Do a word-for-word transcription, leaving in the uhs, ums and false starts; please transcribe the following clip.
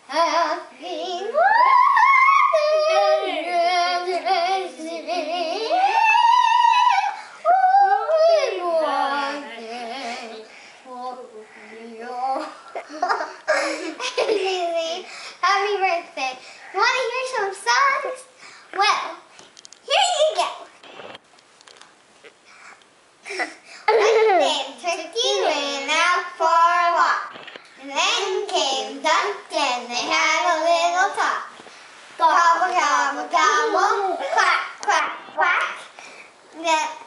Happy birthday. Happy birthday. You want to hear some songs? Well, here you go. One day, Turkey went out for a walk. And then came Duck and they had a little talk. Gobble, gobble, gobble, quack, quack, quack. Then